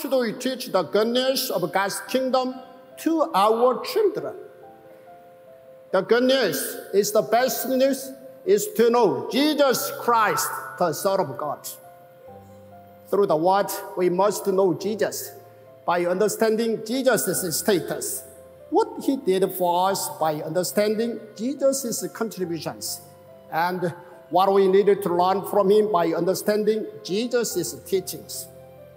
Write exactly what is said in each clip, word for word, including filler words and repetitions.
should we teach the good news of God's kingdom to our children? The good news is the best news is to know Jesus Christ, the Son of God. Through the word, we must know Jesus by understanding Jesus' status, what he did for us by understanding Jesus' contributions, and what we needed to learn from him by understanding Jesus' teachings.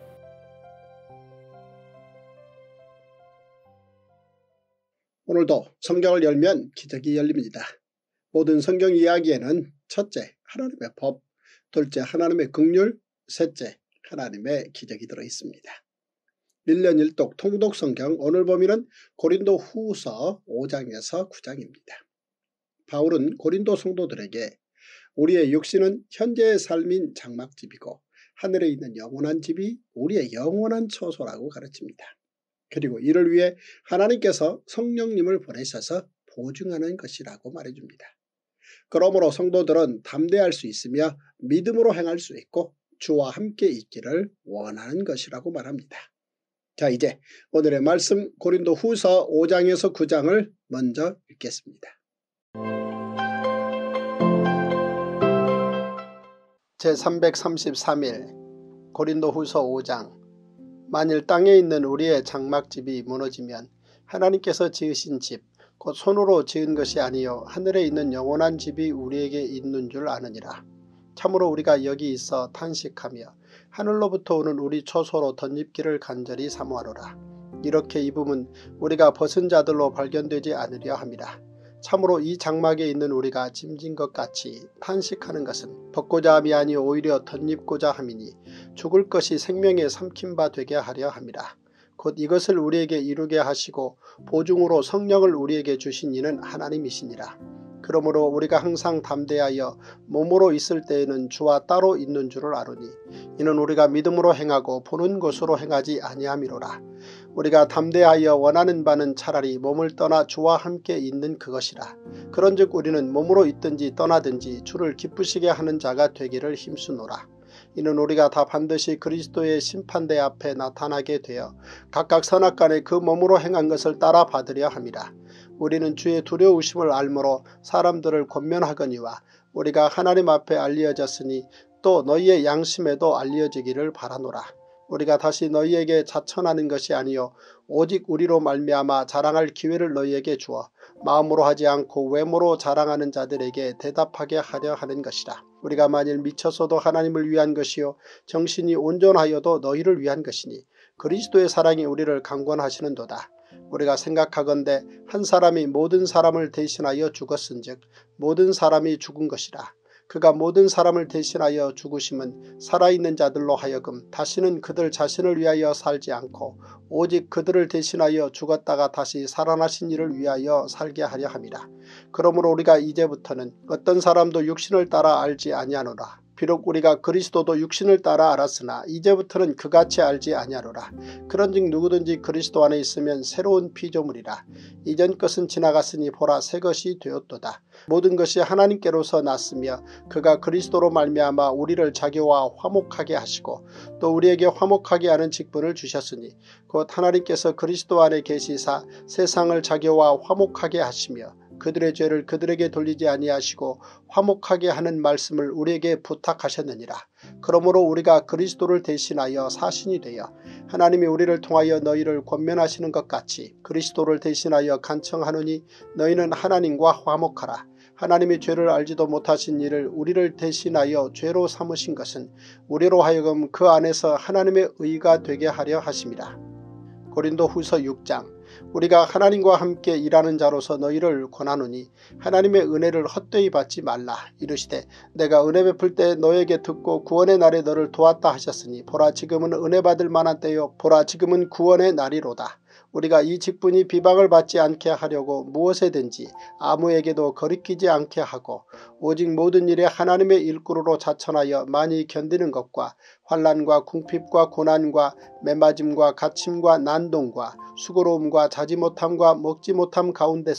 오늘도 성경을 열면 기적이 열립니다. 모든 성경 이야기에는 첫째, 하나님의 법, 둘째, 하나님의 긍휼, 셋째, 하나님의 기적이 들어있습니다. 일 년 일 독 통독 성경 오늘 범위는 고린도 후서 오 장에서 구 장입니다. 바울은 고린도 성도들에게 우리의 육신은 현재의 삶인 장막집이고 하늘에 있는 영원한 집이 우리의 영원한 처소라고 가르칩니다. 그리고 이를 위해 하나님께서 성령님을 보내셔서 보증하는 것이라고 말해줍니다. 그러므로 성도들은 담대할 수 있으며 믿음으로 행할 수 있고 주와 함께 있기를 원하는 것이라고 말합니다. 자, 이제 오늘의 말씀 고린도 후서 오 장에서 구 장을 먼저 읽겠습니다. 제삼백삼십삼 일 고린도 후서 오 장. 만일 땅에 있는 우리의 장막집이 무너지면 하나님께서 지으신 집, 곧 손으로 지은 것이 아니요 하늘에 있는 영원한 집이 우리에게 있는 줄 아느니라. 참으로 우리가 여기 있어 탄식하며 하늘로부터 오는 우리 처소로 덧입기를 간절히 사모하노라. 이렇게 입음은 우리가 벗은 자들로 발견되지 않으려 함이라. 참으로 이 장막에 있는 우리가 짐진 것 같이 탄식하는 것은 벗고자 함이 아니요 오히려 덧입고자 함이니 죽을 것이 생명에 삼킨 바 되게 하려 함이라. 곧 이것을 우리에게 이루게 하시고 보증으로 성령을 우리에게 주신 이는 하나님이시니라. 그러므로 우리가 항상 담대하여 몸으로 있을 때에는 주와 따로 있는 줄을 아노니 이는 우리가 믿음으로 행하고 보는 것으로 행하지 아니함이로라. 우리가 담대하여 원하는 바는 차라리 몸을 떠나 주와 함께 있는 그것이라. 그런즉 우리는 몸으로 있든지 떠나든지 주를 기쁘시게 하는 자가 되기를 힘쓰노라. 이는 우리가 다 반드시 그리스도의 심판대 앞에 나타나게 되어 각각 선악간에 그 몸으로 행한 것을 따라 받으려 함이라. 우리는 주의 두려우심을 알므로 사람들을 권면하거니와 우리가 하나님 앞에 알려졌으니 또 너희의 양심에도 알려지기를 바라노라. 우리가 다시 너희에게 자천하는 것이 아니요 오직 우리로 말미암아 자랑할 기회를 너희에게 주어 마음으로 하지 않고 외모로 자랑하는 자들에게 대답하게 하려 하는 것이라. 우리가 만일 미쳐서도 하나님을 위한 것이요 정신이 온전하여도 너희를 위한 것이니 그리스도의 사랑이 우리를 강권하시는도다. 우리가 생각하건대 한 사람이 모든 사람을 대신하여 죽었은즉 모든 사람이 죽은 것이라. 그가 모든 사람을 대신하여 죽으심은 살아있는 자들로 하여금 다시는 그들 자신을 위하여 살지 않고 오직 그들을 대신하여 죽었다가 다시 살아나신 이를 위하여 살게 하려 함이라. 그러므로 우리가 이제부터는 어떤 사람도 육신을 따라 알지 아니하노라. 비록 우리가 그리스도도 육신을 따라 알았으나 이제부터는 그같이 알지 아니하노라. 그런즉 누구든지 그리스도 안에 있으면 새로운 피조물이라. 이전 것은 지나갔으니 보라 새 것이 되었도다. 모든 것이 하나님께로서 났으며 그가 그리스도로 말미암아 우리를 자기와 화목하게 하시고 또 우리에게 화목하게 하는 직분을 주셨으니 곧 하나님께서 그리스도 안에 계시사 세상을 자기와 화목하게 하시며 그들의 죄를 그들에게 돌리지 아니하시고 화목하게 하는 말씀을 우리에게 부탁하셨느니라. 그러므로 우리가 그리스도를 대신하여 사신이 되어 하나님이 우리를 통하여 너희를 권면하시는 것 같이 그리스도를 대신하여 간청하노니 너희는 하나님과 화목하라. 하나님이 죄를 알지도 못하신 이를 우리를 대신하여 죄로 삼으신 것은 우리로 하여금 그 안에서 하나님의 의가 되게 하려 하심이라. 고린도 후서 육 장. 우리가 하나님과 함께 일하는 자로서 너희를 권하노니 하나님의 은혜를 헛되이 받지 말라. 이르시되 내가 은혜 베풀 때 너에게 듣고 구원의 날에 너를 도왔다 하셨으니 보라 지금은 은혜 받을 만한 때요 보라 지금은 구원의 날이로다. 우리가 이 직분이 비방을 받지 않게 하려고 무엇에든지 아무에게도 거리끼지 않게 하고 오직 모든 일에 하나님의 일꾼으로 자천하여 많이 견디는 것과 환난과 궁핍과 고난과 매맞음과 갇힘과 난동과 수고로움과 자지 못함과 먹지 못함 가운데서도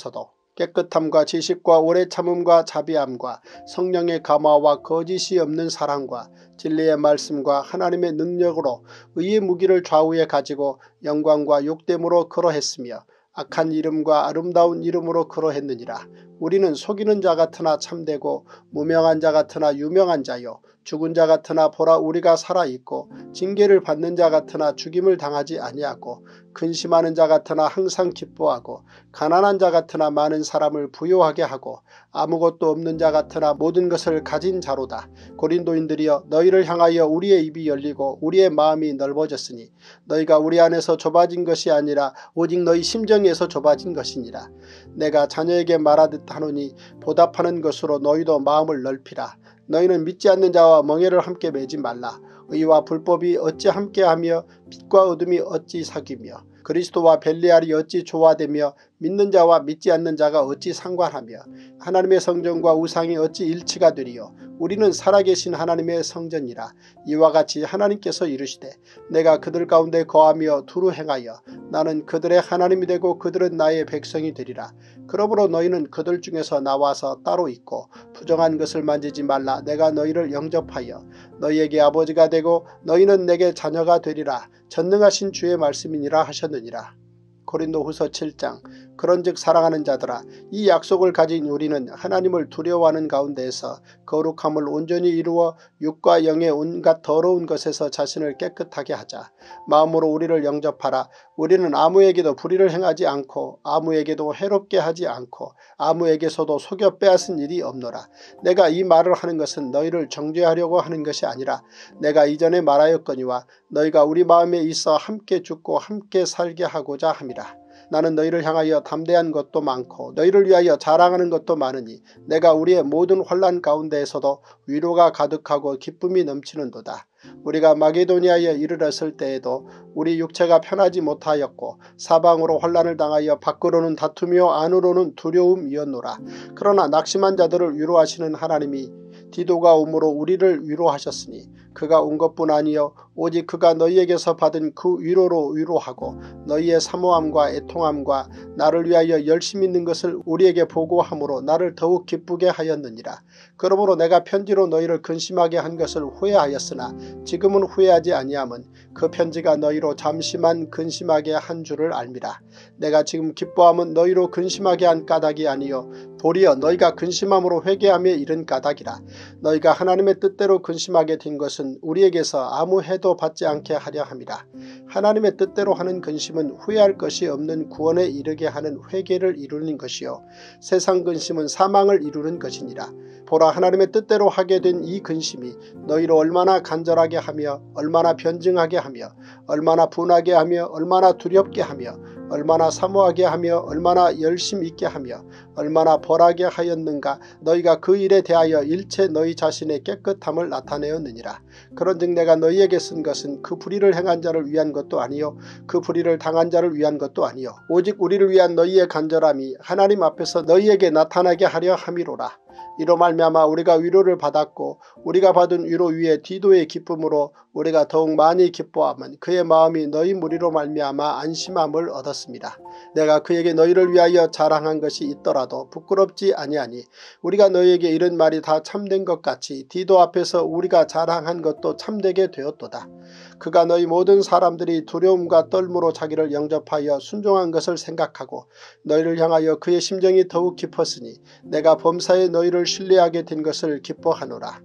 깨끗함과 지식과 오래 참음과 자비함과 성령의 감화와 거짓이 없는 사랑과 진리의 말씀과 하나님의 능력으로 의의 무기를 좌우에 가지고 영광과 욕됨으로 거로했으며 악한 이름과 아름다운 이름으로 거로했느니라. 우리는 속이는 자 같으나 참되고 무명한 자 같으나 유명한 자요 죽은 자 같으나 보라 우리가 살아있고 징계를 받는 자 같으나 죽임을 당하지 아니하고 근심하는 자 같으나 항상 기뻐하고 가난한 자 같으나 많은 사람을 부요하게 하고 아무것도 없는 자 같으나 모든 것을 가진 자로다. 고린도인들이여 너희를 향하여 우리의 입이 열리고 우리의 마음이 넓어졌으니 너희가 우리 안에서 좁아진 것이 아니라 오직 너희 심정에서 좁아진 것이니라. 내가 자녀에게 말하듯 하노니 보답하는 것으로 너희도 마음을 넓히라. 너희는 믿지 않는 자와 멍에를 함께 매지 말라. 의와 불법이 어찌 함께하며 빛과 어둠이 어찌 사귀며 그리스도와 벨리알이 어찌 조화되며 믿는 자와 믿지 않는 자가 어찌 상관하며 하나님의 성전과 우상이 어찌 일치가 되리요. 우리는 살아계신 하나님의 성전이라. 이와 같이 하나님께서 이르시되 내가 그들 가운데 거하며 두루 행하여 나는 그들의 하나님이 되고 그들은 나의 백성이 되리라. 그러므로 너희는 그들 중에서 나와서 따로 있고 부정한 것을 만지지 말라. 내가 너희를 영접하여 너희에게 아버지가 되고 너희는 내게 자녀가 되리라. 전능하신 주의 말씀이니라 하셨느니라. 고린도후서 칠 장. 그런즉 사랑하는 자들아 이 약속을 가진 우리는 하나님을 두려워하는 가운데에서 거룩함을 온전히 이루어 육과 영의 온갖 더러운 것에서 자신을 깨끗하게 하자. 마음으로 우리를 영접하라. 우리는 아무에게도 불의를 행하지 않고 아무에게도 해롭게 하지 않고 아무에게서도 속여 빼앗은 일이 없노라. 내가 이 말을 하는 것은 너희를 정죄하려고 하는 것이 아니라 내가 이전에 말하였거니와 너희가 우리 마음에 있어 함께 죽고 함께 살게 하고자 함이라. 나는 너희를 향하여 담대한 것도 많고 너희를 위하여 자랑하는 것도 많으니 내가 우리의 모든 환난 가운데에서도 위로가 가득하고 기쁨이 넘치는도다. 우리가 마게도니아에 이르렀을 때에도 우리 육체가 편하지 못하였고 사방으로 환난을 당하여 밖으로는 다투며 안으로는 두려움이었노라. 그러나 낙심한 자들을 위로하시는 하나님이 디도가 오므로 우리를 위로하셨으니 그가 온 것뿐 아니요 오직 그가 너희에게서 받은 그 위로로 위로하고 너희의 사모함과 애통함과 나를 위하여 열심 있는 것을 우리에게 보고함으로 나를 더욱 기쁘게 하였느니라. 그러므로 내가 편지로 너희를 근심하게 한 것을 후회하였으나 지금은 후회하지 아니함은 그 편지가 너희로 잠시만 근심하게 한 줄을 알미라. 내가 지금 기뻐함은 너희로 근심하게 한 까닭이 아니요 도리어 너희가 근심함으로 회개함에 이른 까닭이라. 너희가 하나님의 뜻대로 근심하게 된 것은 우리에게서 아무 해도 받지 않게 하려 함이라. 하나님의 뜻대로 하는 근심은 후회할 것이 없는 구원에 이르게 하는 회개를 이루는 것이요 세상 근심은 사망을 이루는 것이니라. 보라 하나님의 뜻대로 하게 된 이 근심이 너희로 얼마나 간절하게 하며 얼마나 변증하게 하며 얼마나 분하게 하며 얼마나 두렵게 하며 얼마나 사모하게 하며 얼마나 열심 있게 하며 얼마나 벌하게 하였는가. 너희가 그 일에 대하여 일체 너희 자신의 깨끗함을 나타내었느니라. 그런즉 내가 너희에게 쓴 것은 그 불의를 행한 자를 위한 것도 아니요 그 불의를 당한 자를 위한 것도 아니요 오직 우리를 위한 너희의 간절함이 하나님 앞에서 너희에게 나타나게 하려 함이로라. 이로 말미암아 우리가 위로를 받았고 우리가 받은 위로 위에 디도의 기쁨으로 우리가 더욱 많이 기뻐함은 그의 마음이 너희 무리로 말미암아 안심함을 얻었습니다. 내가 그에게 너희를 위하여 자랑한 것이 있더라도 부끄럽지 아니하니 우리가 너희에게 이런 말이 다 참된 것 같이 디도 앞에서 우리가 자랑한 것도 참되게 되었도다. 그가 너희 모든 사람들이 두려움과 떨므로 자기를 영접하여 순종한 것을 생각하고 너희를 향하여 그의 심정이 더욱 깊었으니 내가 범사에 너희를 신뢰하게 된 것을 기뻐하노라.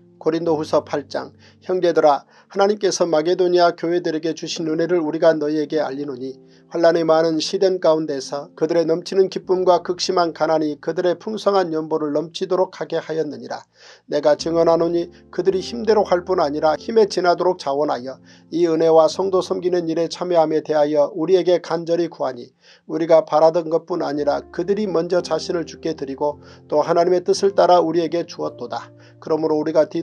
고린도후서 팔 장. 형제들아 하나님께서 마게도니아 교회들에게 주신 은혜를 우리가 너희에게 알리노니 환난이 많은 시된 가운데서 그들의 넘치는 기쁨과 극심한 가난이 그들의 풍성한 연보를 넘치도록 하게 하였느니라. 내가 증언하노니 그들이 힘대로 할 뿐 아니라 힘에 지나도록 자원하여 이 은혜와 성도 섬기는 일에 참여함에 대하여 우리에게 간절히 구하니 우리가 바라던 것뿐 아니라 그들이 먼저 자신을 주께 드리고 또 하나님의 뜻을 따라 우리에게 주었도다. 그러므로 우리가 디도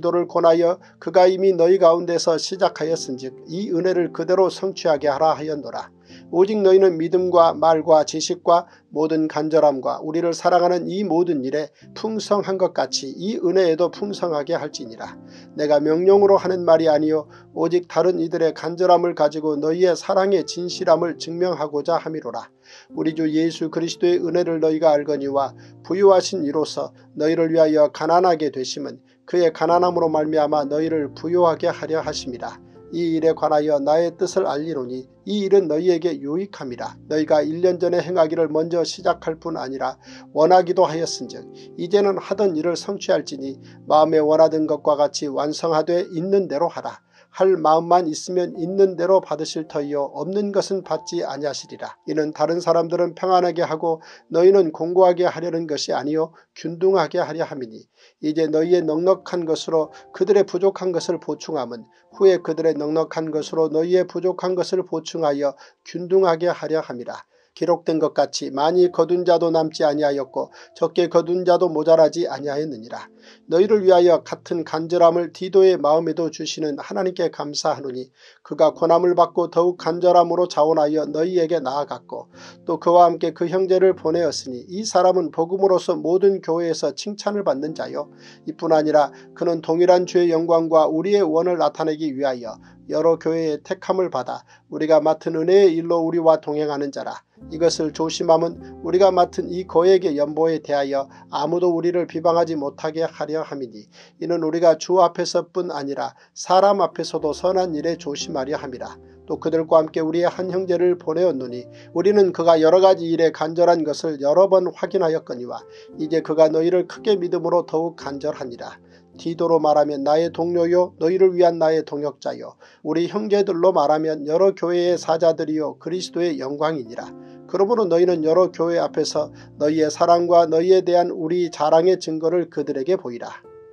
디도를 권하여 그가 이미 너희 가운데서 시작하였은즉 이 은혜를 그대로 성취하게 하라 하였노라. 오직 너희는 믿음과 말과 지식과 모든 간절함과 우리를 사랑하는 이 모든 일에 풍성한 것 같이 이 은혜에도 풍성하게 할지니라. 내가 명령으로 하는 말이 아니요 오직 다른 이들의 간절함을 가지고 너희의 사랑의 진실함을 증명하고자 함이로라. 우리 주 예수 그리스도의 은혜를 너희가 알거니와 부유하신 이로써 너희를 위하여 가난하게 되심은 그의 가난함으로 말미암아 너희를 부유하게 하려 하심이라. 이 일에 관하여 나의 뜻을 알리노니 이 일은 너희에게 유익함이라. 너희가 일 년 전에 행하기를 먼저 시작할 뿐 아니라 원하기도 하였은즉 이제는 하던 일을 성취할지니 마음에 원하던 것과 같이 완성하되 있는 대로 하라. 할 마음만 있으면 있는 대로 받으실 터이요 없는 것은 받지 아니하시리라. 이는 다른 사람들은 평안하게 하고 너희는 공고하게 하려는 것이 아니요 균등하게 하려 함이니 이제 너희의 넉넉한 것으로 그들의 부족한 것을 보충함은 후에 그들의 넉넉한 것으로 너희의 부족한 것을 보충하여 균등하게 하려 함이라. 기록된 것 같이 많이 거둔 자도 남지 아니하였고 적게 거둔 자도 모자라지 아니하였느니라. 너희를 위하여 같은 간절함을 디도의 마음에도 주시는 하나님께 감사하노니 그가 고난을 받고 더욱 간절함으로 자원하여 너희에게 나아갔고 또 그와 함께 그 형제를 보내었으니 이 사람은 복음으로서 모든 교회에서 칭찬을 받는 자요 이뿐 아니라 그는 동일한 주의 영광과 우리의 원을 나타내기 위하여 여러 교회의 택함을 받아 우리가 맡은 은혜의 일로 우리와 동행하는 자라. 이것을 조심함은 우리가 맡은 이 거액의 연보에 대하여 아무도 우리를 비방하지 못하게 하려 함이니 이는 우리가 주 앞에서뿐 아니라 사람 앞에서도 선한 일에 조심하려 함이라. 또 그들과 함께 우리의 한 형제를 보내었노니 우리는 그가 여러가지 일에 간절한 것을 여러 번 확인하였거니와 이제 그가 너희를 크게 믿음으로 더욱 간절하니라. 디도로 말하면 나의 동료요 너희를 위한 나의 동역자요 우리 형제들로 말하면 여러 교회의 사자들이요 그리스도의 영광이니라. 그러므로 너희는 여러 교회 앞에서 너희의 사랑과 너희에 대한 우리 자랑의 증거를 그들에게 보이라.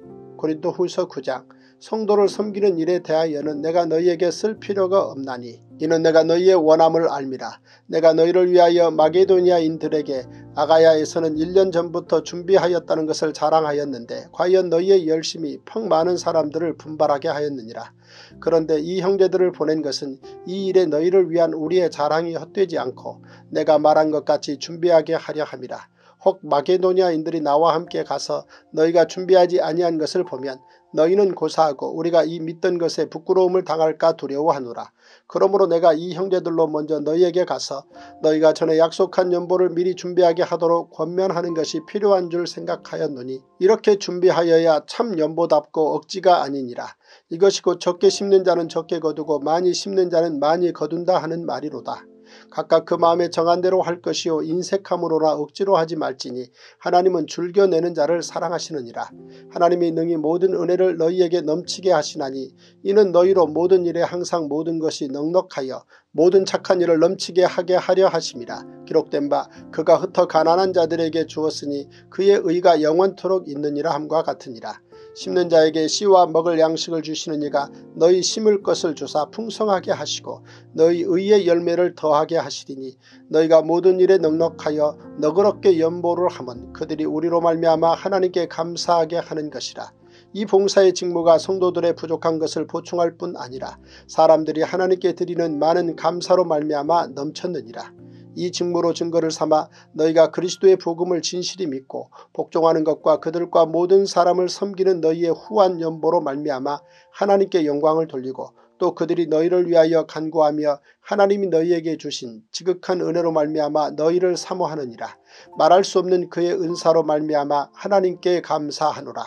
고린도후서 구 장. 성도를 섬기는 일에 대하여는 내가 너희에게 쓸 필요가 없나니 이는 내가 너희의 원함을 알미라. 내가 너희를 위하여 마게도니아인들에게 아가야에서는 일 년 전부터 준비하였다는 것을 자랑하였는데 과연 너희의 열심이 펑 많은 사람들을 분발하게 하였느니라. 그런데 이 형제들을 보낸 것은 이 일에 너희를 위한 우리의 자랑이 헛되지 않고 내가 말한 것 같이 준비하게 하려 함이라. 혹 마게도니아인들이 나와 함께 가서 너희가 준비하지 아니한 것을 보면 너희는 고사하고 우리가 이 믿던 것에 부끄러움을 당할까 두려워하노라. 그러므로 내가 이 형제들로 먼저 너희에게 가서 너희가 전에 약속한 연보를 미리 준비하게 하도록 권면하는 것이 필요한 줄 생각하였노니 이렇게 준비하여야 참 연보답고 억지가 아니니라. 이것이 곧 적게 심는 자는 적게 거두고 많이 심는 자는 많이 거둔다 하는 말이로다. 각각 그 마음에 정한 대로 할 것이요 인색함으로나 억지로 하지 말지니 하나님은 줄겨내는 자를 사랑하시느니라. 하나님이 능히 모든 은혜를 너희에게 넘치게 하시나니 이는 너희로 모든 일에 항상 모든 것이 넉넉하여 모든 착한 일을 넘치게 하게 하려 하심이라. 기록된 바 그가 흩어 가난한 자들에게 주었으니 그의 의가 영원토록 있느니라 함과 같으니라. 심는 자에게 씨와 먹을 양식을 주시는 이가 너희 심을 것을 주사 풍성하게 하시고 너희 의의 열매를 더하게 하시리니 너희가 모든 일에 넉넉하여 너그럽게 연보를 하면 그들이 우리로 말미암아 하나님께 감사하게 하는 것이라. 이 봉사의 직무가 성도들의 부족한 것을 보충할 뿐 아니라 사람들이 하나님께 드리는 많은 감사로 말미암아 넘쳤느니라. 이 직무로 증거를 삼아 너희가 그리스도의 복음을 진실히 믿고 복종하는 것과 그들과 모든 사람을 섬기는 너희의 후한 연보로 말미암아 하나님께 영광을 돌리고 또 그들이 너희를 위하여 간구하며 하나님이 너희에게 주신 지극한 은혜로 말미암아 너희를 사모하느니라. 말할 수 없는 그의 은사로 말미암아 하나님께 감사하노라.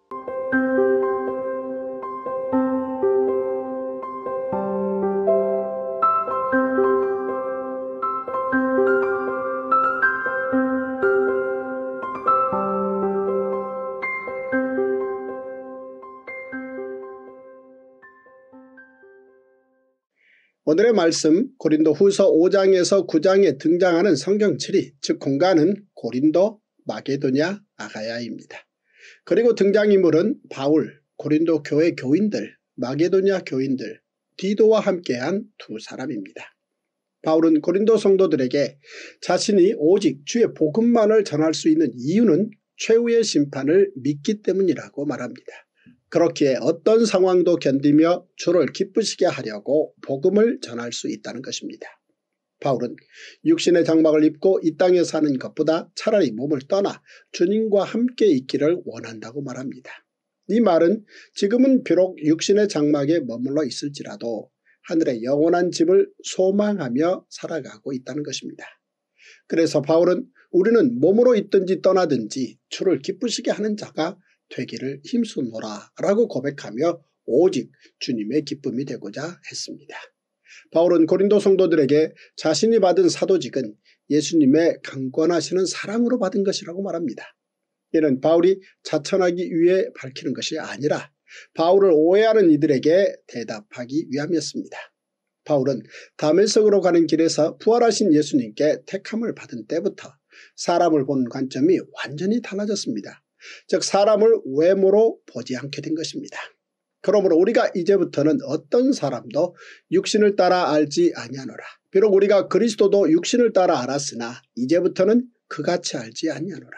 오늘의 말씀 고린도후서 오 장에서 구 장에 등장하는 성경 지리 즉 공간은 고린도, 마게도냐, 아가야입니다. 그리고 등장인물은 바울, 고린도 교회 교인들, 마게도냐 교인들, 디도와 함께한 두 사람입니다. 바울은 고린도 성도들에게 자신이 오직 주의 복음만을 전할 수 있는 이유는 최후의 심판을 믿기 때문이라고 말합니다. 그렇기에 어떤 상황도 견디며 주를 기쁘시게 하려고 복음을 전할 수 있다는 것입니다. 바울은 육신의 장막을 입고 이 땅에 사는 것보다 차라리 몸을 떠나 주님과 함께 있기를 원한다고 말합니다. 이 말은 지금은 비록 육신의 장막에 머물러 있을지라도 하늘의 영원한 집을 소망하며 살아가고 있다는 것입니다. 그래서 바울은 우리는 몸으로 있든지 떠나든지 주를 기쁘시게 하는 자가 되기를 힘쓰노라 라고 고백하며 오직 주님의 기쁨이 되고자 했습니다. 바울은 고린도 성도들에게 자신이 받은 사도직은 예수님의 강권하시는 사랑으로 받은 것이라고 말합니다. 이는 바울이 자천하기 위해 밝히는 것이 아니라 바울을 오해하는 이들에게 대답하기 위함이었습니다. 바울은 다메섹으로 가는 길에서 부활하신 예수님께 택함을 받은 때부터 사람을 보는 관점이 완전히 달라졌습니다. 즉 사람을 외모로 보지 않게 된 것입니다. 그러므로 우리가 이제부터는 어떤 사람도 육신을 따라 알지 아니하노라. 비록 우리가 그리스도도 육신을 따라 알았으나 이제부터는 그같이 알지 아니하노라.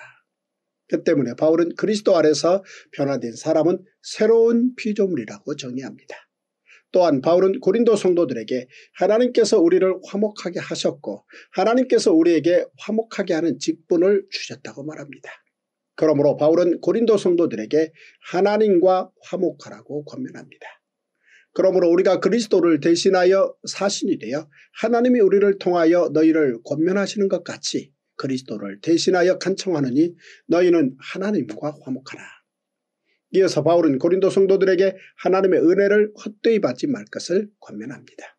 그 때문에 바울은 그리스도 아래서 변화된 사람은 새로운 피조물이라고 정의합니다. 또한 바울은 고린도 성도들에게 하나님께서 우리를 화목하게 하셨고 하나님께서 우리에게 화목하게 하는 직분을 주셨다고 말합니다. 그러므로 바울은 고린도 성도들에게 하나님과 화목하라고 권면합니다. 그러므로 우리가 그리스도를 대신하여 사신이 되어 하나님이 우리를 통하여 너희를 권면하시는 것 같이 그리스도를 대신하여 간청하느니 너희는 하나님과 화목하라. 이어서 바울은 고린도 성도들에게 하나님의 은혜를 헛되이 받지 말 것을 권면합니다.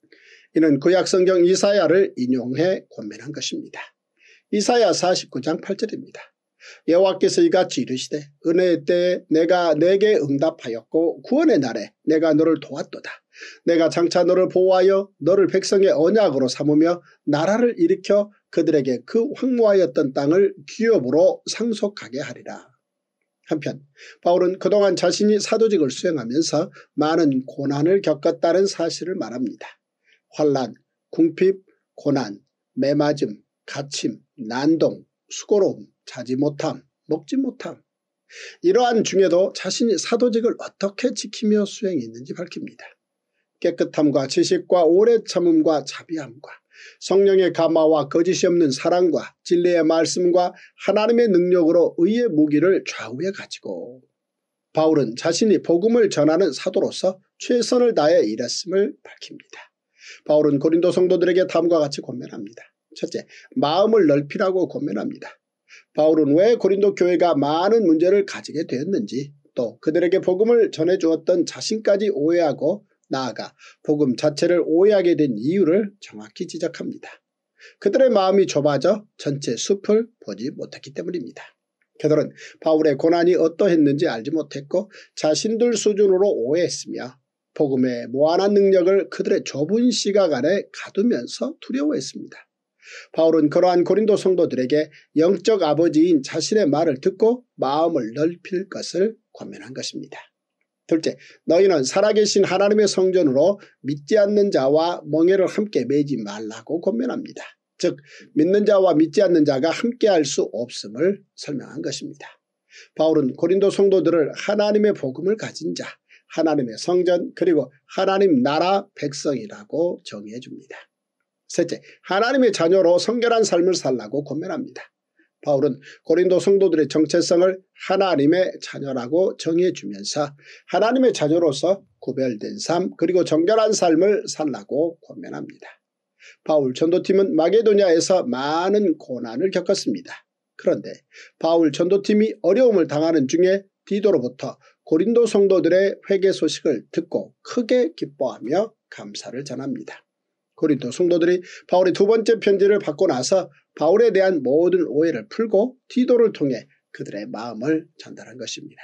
이는 구약성경 이사야를 인용해 권면한 것입니다. 이사야 사십구 장 팔 절입니다. 여호와께서 이같이 이르시되 은혜의 때에 내가 내게 응답하였고 구원의 날에 내가 너를 도왔도다. 내가 장차 너를 보호하여 너를 백성의 언약으로 삼으며 나라를 일으켜 그들에게 그 황무하였던 땅을 기업으로 상속하게 하리라. 한편 바울은 그동안 자신이 사도직을 수행하면서 많은 고난을 겪었다는 사실을 말합니다. 환난, 궁핍, 고난, 매맞음, 갇힘, 난동, 수고로움, 자지 못함, 먹지 못함. 이러한 중에도 자신이 사도직을 어떻게 지키며 수행했는지 밝힙니다. 깨끗함과 지식과 오래 참음과 자비함과 성령의 감화와 거짓이 없는 사랑과 진리의 말씀과 하나님의 능력으로 의의 무기를 좌우에 가지고 바울은 자신이 복음을 전하는 사도로서 최선을 다해 일했음을 밝힙니다. 바울은 고린도 성도들에게 다음과 같이 권면합니다. 첫째, 마음을 넓히라고 권면합니다. 바울은 왜 고린도 교회가 많은 문제를 가지게 되었는지 또 그들에게 복음을 전해주었던 자신까지 오해하고 나아가 복음 자체를 오해하게 된 이유를 정확히 지적합니다. 그들의 마음이 좁아져 전체 숲을 보지 못했기 때문입니다. 그들은 바울의 고난이 어떠했는지 알지 못했고 자신들 수준으로 오해했으며 복음의 무한한 능력을 그들의 좁은 시각 안에 가두면서 두려워했습니다. 바울은 그러한 고린도 성도들에게 영적 아버지인 자신의 말을 듣고 마음을 넓힐 것을 권면한 것입니다. 둘째, 너희는 살아계신 하나님의 성전으로 믿지 않는 자와 멍에를 함께 매지 말라고 권면합니다. 즉 믿는 자와 믿지 않는 자가 함께할 수 없음을 설명한 것입니다. 바울은 고린도 성도들을 하나님의 복음을 가진 자, 하나님의 성전 그리고 하나님 나라 백성이라고 정의해 줍니다. 셋째, 하나님의 자녀로 성결한 삶을 살라고 권면합니다. 바울은 고린도 성도들의 정체성을 하나님의 자녀라고 정의해 주면서 하나님의 자녀로서 구별된 삶 그리고 정결한 삶을 살라고 권면합니다. 바울 전도팀은 마게도냐에서 많은 고난을 겪었습니다. 그런데 바울 전도팀이 어려움을 당하는 중에 디도로부터 고린도 성도들의 회개 소식을 듣고 크게 기뻐하며 감사를 전합니다. 고린도 성도들이 바울의 두 번째 편지를 받고 나서 바울에 대한 모든 오해를 풀고 디도를 통해 그들의 마음을 전달한 것입니다.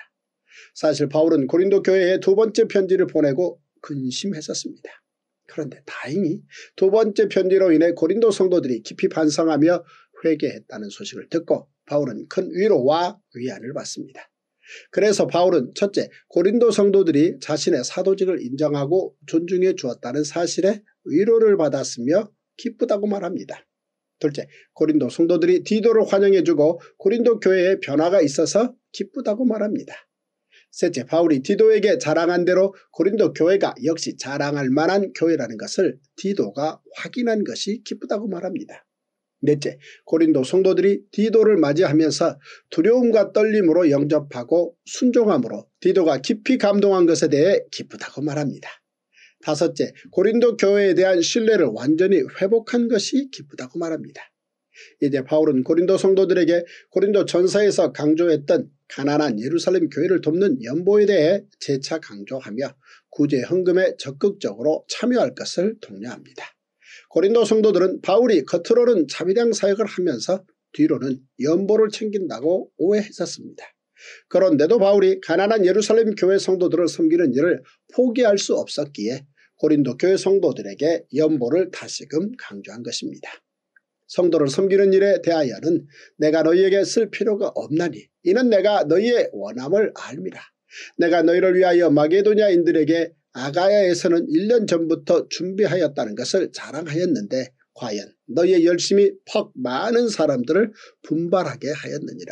사실 바울은 고린도 교회에 두 번째 편지를 보내고 근심했었습니다. 그런데 다행히 두 번째 편지로 인해 고린도 성도들이 깊이 반성하며 회개했다는 소식을 듣고 바울은 큰 위로와 위안을 받습니다. 그래서 바울은 첫째, 고린도 성도들이 자신의 사도직을 인정하고 존중해 주었다는 사실에 위로를 받았으며 기쁘다고 말합니다. 둘째, 고린도 성도들이 디도를 환영해 주고 고린도 교회에 변화가 있어서 기쁘다고 말합니다. 셋째, 바울이 디도에게 자랑한 대로 고린도 교회가 역시 자랑할 만한 교회라는 것을 디도가 확인한 것이 기쁘다고 말합니다. 넷째, 고린도 성도들이 디도를 맞이하면서 두려움과 떨림으로 영접하고 순종함으로 디도가 깊이 감동한 것에 대해 기쁘다고 말합니다. 다섯째, 고린도 교회에 대한 신뢰를 완전히 회복한 것이 기쁘다고 말합니다. 이제 바울은 고린도 성도들에게 고린도 전서에서 강조했던 가난한 예루살렘 교회를 돕는 연보에 대해 재차 강조하며 구제 헌금에 적극적으로 참여할 것을 독려합니다. 고린도 성도들은 바울이 겉으로는 자비량 사역을 하면서 뒤로는 연보를 챙긴다고 오해했었습니다. 그런데도 바울이 가난한 예루살렘 교회 성도들을 섬기는 일을 포기할 수 없었기에 고린도 교회 성도들에게 연보를 다시금 강조한 것입니다. 성도를 섬기는 일에 대하여는 내가 너희에게 쓸 필요가 없나니 이는 내가 너희의 원함을 알미라. 내가 너희를 위하여 마게도냐인들에게 아가야에서는 일 년 전부터 준비하였다는 것을 자랑하였는데 과연 너희의 열심이 퍽 많은 사람들을 분발하게 하였느니라.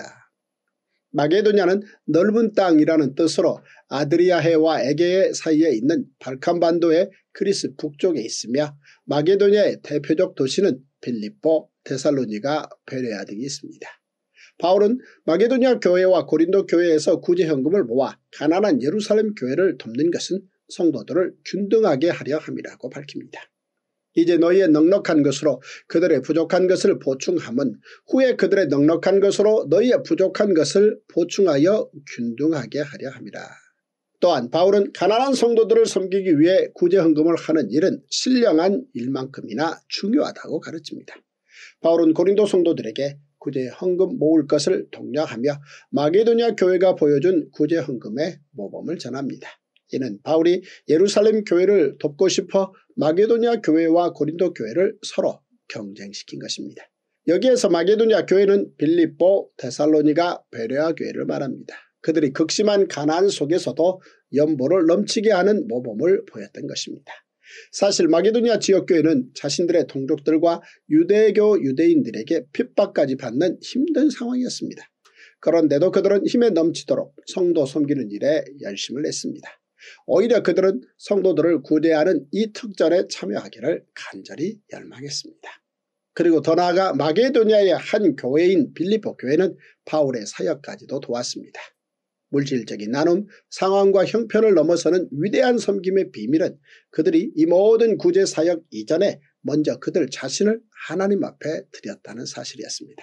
마게도냐는 넓은 땅이라는 뜻으로 아드리아해와 에게해 사이에 있는 발칸반도의 그리스 북쪽에 있으며 마게도냐의 대표적 도시는 빌립보, 데살로니가, 베레아 등이 있습니다. 바울은 마게도냐 교회와 고린도 교회에서 구제헌금을 모아 가난한 예루살렘 교회를 돕는 것은 성도들을 균등하게 하려 함이라고 밝힙니다. 이제 너희의 넉넉한 것으로 그들의 부족한 것을 보충함은 후에 그들의 넉넉한 것으로 너희의 부족한 것을 보충하여 균등하게 하려 함이라. 또한 바울은 가난한 성도들을 섬기기 위해 구제헌금을 하는 일은 신령한 일만큼이나 중요하다고 가르칩니다. 바울은 고린도 성도들에게 구제헌금 모을 것을 독려하며 마게도냐 교회가 보여준 구제헌금의 모범을 전합니다. 이는 바울이 예루살렘 교회를 돕고 싶어 마게도냐 교회와 고린도 교회를 서로 경쟁시킨 것입니다. 여기에서 마게도냐 교회는 빌립보, 데살로니가, 베레아 교회를 말합니다. 그들이 극심한 가난 속에서도 연보를 넘치게 하는 모범을 보였던 것입니다. 사실 마게도냐 지역교회는 자신들의 동족들과 유대교 유대인들에게 핍박까지 받는 힘든 상황이었습니다. 그런데도 그들은 힘에 넘치도록 성도 섬기는 일에 열심을 냈습니다. 오히려 그들은 성도들을 구제하는 이 특전에 참여하기를 간절히 열망했습니다. 그리고 더 나아가 마게도냐의 한 교회인 빌립보 교회는 바울의 사역까지도 도왔습니다. 물질적인 나눔, 상황과 형편을 넘어서는 위대한 섬김의 비밀은 그들이 이 모든 구제 사역 이전에 먼저 그들 자신을 하나님 앞에 드렸다는 사실이었습니다.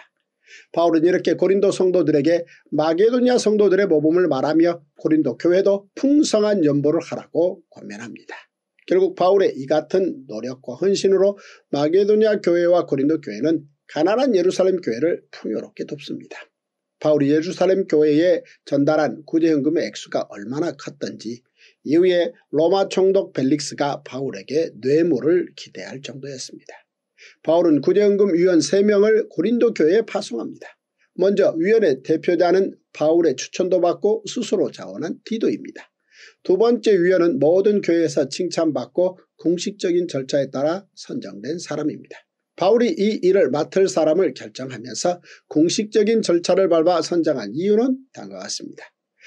바울은 이렇게 고린도 성도들에게 마게도냐 성도들의 모범을 말하며 고린도 교회도 풍성한 연보를 하라고 권면합니다. 결국 바울의 이 같은 노력과 헌신으로 마게도냐 교회와 고린도 교회는 가난한 예루살렘 교회를 풍요롭게 돕습니다. 바울이 예루살렘 교회에 전달한 구제헌금의 액수가 얼마나 컸던지 이후에 로마 총독 벨릭스가 바울에게 뇌물을 기대할 정도였습니다. 바울은 구제헌금 위원 세 명을 고린도 교회에 파송합니다. 먼저 위원의 대표자는 바울의 추천도 받고 스스로 자원한 디도입니다. 두 번째 위원은 모든 교회에서 칭찬받고 공식적인 절차에 따라 선정된 사람입니다. 바울이 이 일을 맡을 사람을 결정하면서 공식적인 절차를 밟아 선정한 이유는 다음과 같습니다.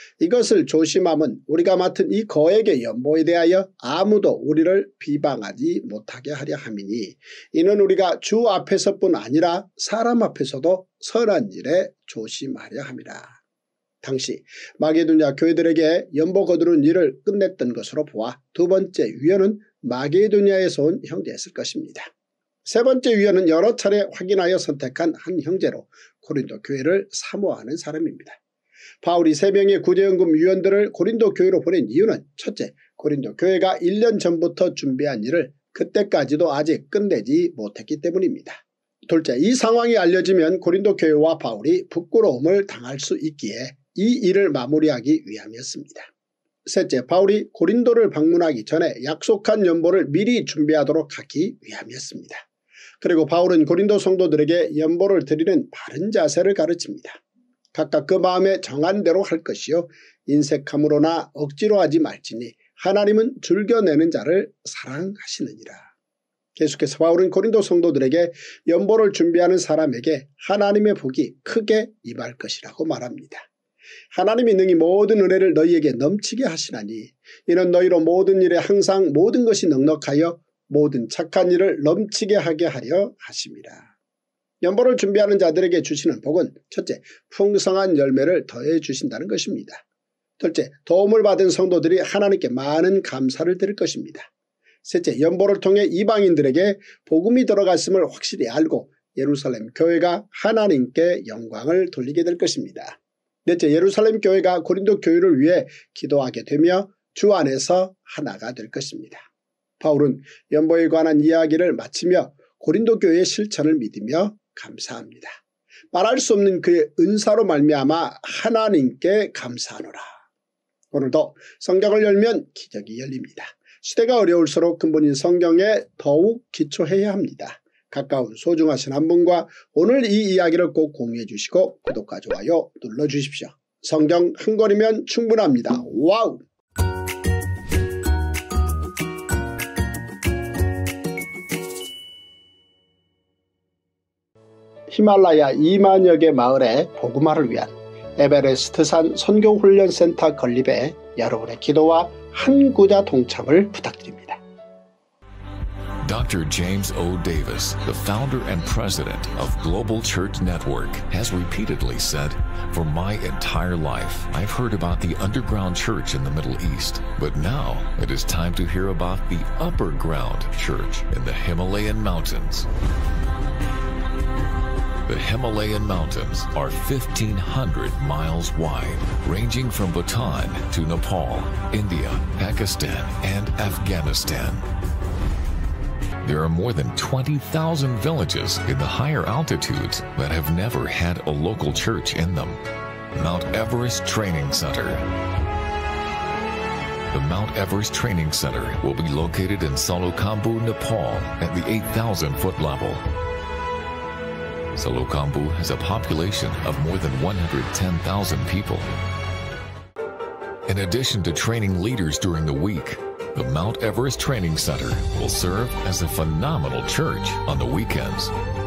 이것을 조심함은 우리가 맡은 이 거액의 연보에 대하여 아무도 우리를 비방하지 못하게 하려 함이니 이는 우리가 주 앞에서뿐 아니라 사람 앞에서도 선한 일에 조심하려 함이라. 당시 마게도냐 교회들에게 연보 거두는 일을 끝냈던 것으로 보아 두 번째 위원은 마게도냐에서 온 형제였을 것입니다. 세 번째 위원은 여러 차례 확인하여 선택한 한 형제로 고린도 교회를 사모하는 사람입니다. 바울이 세 명의 구제헌금 위원들을 고린도 교회로 보낸 이유는 첫째, 고린도 교회가 일 년 전부터 준비한 일을 그때까지도 아직 끝내지 못했기 때문입니다. 둘째, 이 상황이 알려지면 고린도 교회와 바울이 부끄러움을 당할 수 있기에 이 일을 마무리하기 위함이었습니다. 셋째, 바울이 고린도를 방문하기 전에 약속한 연보를 미리 준비하도록 하기 위함이었습니다. 그리고 바울은 고린도 성도들에게 연보를 드리는 바른 자세를 가르칩니다. 각각 그 마음에 정한 대로 할 것이요 인색함으로나 억지로 하지 말지니 하나님은 즐겨내는 자를 사랑하시느니라. 계속해서 바울은 고린도 성도들에게 연보를 준비하는 사람에게 하나님의 복이 크게 임할 것이라고 말합니다. 하나님이 능히 모든 은혜를 너희에게 넘치게 하시나니 이는 너희로 모든 일에 항상 모든 것이 넉넉하여 모든 착한 일을 넘치게 하게 하려 하심이라. 연보를 준비하는 자들에게 주시는 복은 첫째, 풍성한 열매를 더해 주신다는 것입니다. 둘째, 도움을 받은 성도들이 하나님께 많은 감사를 드릴 것입니다. 셋째, 연보를 통해 이방인들에게 복음이 들어갔음을 확실히 알고 예루살렘 교회가 하나님께 영광을 돌리게 될 것입니다. 넷째, 예루살렘 교회가 고린도 교회를 위해 기도하게 되며 주 안에서 하나가 될 것입니다. 바울은 연보에 관한 이야기를 마치며 고린도 교회의 실천을 믿으며 감사합니다. 말할 수 없는 그의 은사로 말미암아 하나님께 감사하노라. 오늘도 성경을 열면 기적이 열립니다. 시대가 어려울수록 근본인 성경에 더욱 기초해야 합니다. 가까운 소중하신 한 분과 오늘 이 이야기를 꼭 공유해 주시고 구독과 좋아요 눌러주십시오. 성경 한 권이면 충분합니다. 와우! 히말라야 이만여 개 마을의 복음화를 위한 에베레스트산 선교훈련센터 건립에 여러분의 기도와 한구자 동참을 부탁드립니다. Doctor James O. Davis, the founder and president of Global Church Network, has repeatedly said, "For my entire life, I've heard about the underground church in the Middle East, but now it is time to hear about the upper ground church in the Himalayan mountains." The Himalayan mountains are fifteen hundred miles wide, ranging from Bhutan to Nepal, India, Pakistan, and Afghanistan. There are more than twenty thousand villages in the higher altitudes that have never had a local church in them. Mount Everest Training Center. The Mount Everest Training Center will be located in Salokhambu, Nepal at the eight thousand foot level. Salokhambu has a population of more than one hundred ten thousand people. In addition to training leaders during the week, the Mount Everest Training Center will serve as a phenomenal church on the weekends.